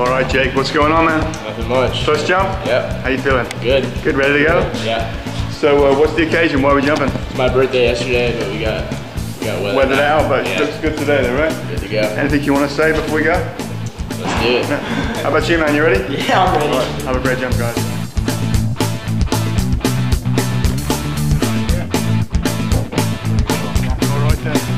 All right, Jake, what's going on, man? Nothing much. First jump? Yep. How you feeling? Good. Good, ready to go? Yeah. So what's the occasion? Why are we jumping? It's my birthday yesterday, but we got weathered out, but yeah. it looks good today, though, right? Good to go. Anything you want to say before we go? Let's do it. How about you, man? You ready? Yeah, I'm ready. All right, have a great jump, guys. All right, then.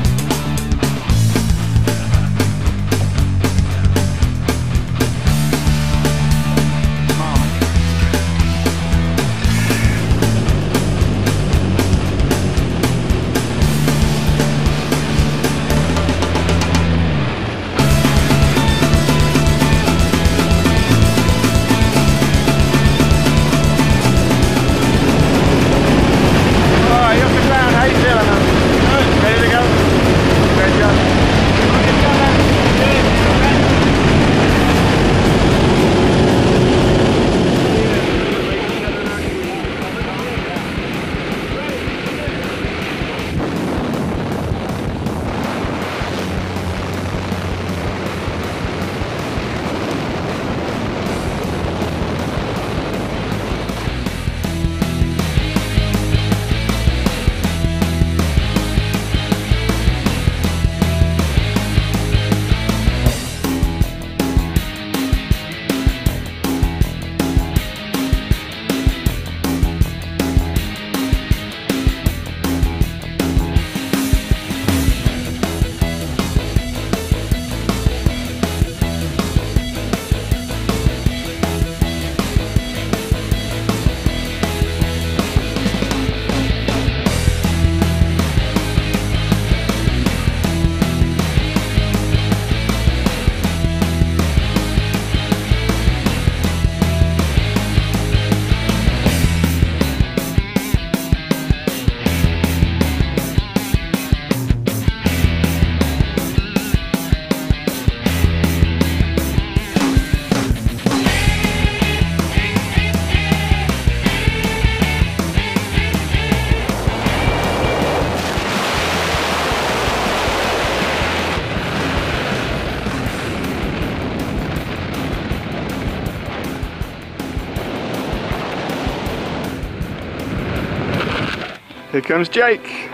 Here comes Jake.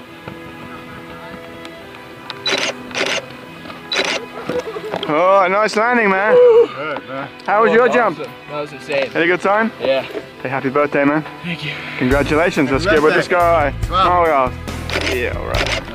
Oh, nice landing, man. Good, man. How was your jump? That was insane. Had a good time? Yeah. Hey, happy birthday, man. Thank you. Congratulations. Let's get with the sky. Oh, yeah. Yeah, all right.